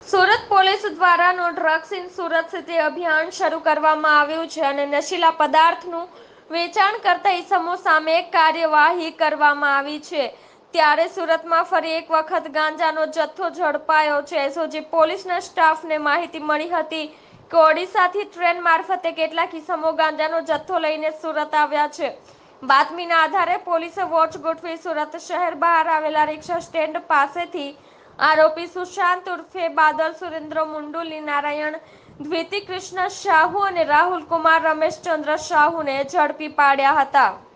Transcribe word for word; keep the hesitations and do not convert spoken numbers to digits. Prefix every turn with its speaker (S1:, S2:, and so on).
S1: Surat police દ્વારા no drugs in Surat city અભિયાન શરૂ કરવામાં આવ્યું છે અને નશીલા પદાર્થનું વેચાણ કરતા ઇસમો સામે કાર્યવાહી કરવામાં આવી છે. ત્યારે સુરતમાં ફરી એક વખત ગાંજાનો જથ્થો ઝડપાયો છે. એસઓજી પોલીસના સ્ટાફને માહિતી મળી હતી કે ઓડિશાથી ટ્રેન મારફતે કેટલાક ઇસમો ગાંજાનો જથ્થો લઈને સુરત આવ્યા છે. બાતમીના આધારે પોલીસે વોચ ગોઠવી સુરત શહેર બહાર આવેલા રિક્ષા સ્ટેન્ડ પાસેથી આરોપી સુશાંત ઉર્ફે બાદલ સુરેન્દ્ર મુંડુલી નારાયણ દ્વિતી કૃષ્ણ શાહુ અને રાહુલ કુમાર રમેશચંદ્ર શાહુને ઝડપી પાડ્યા હતા.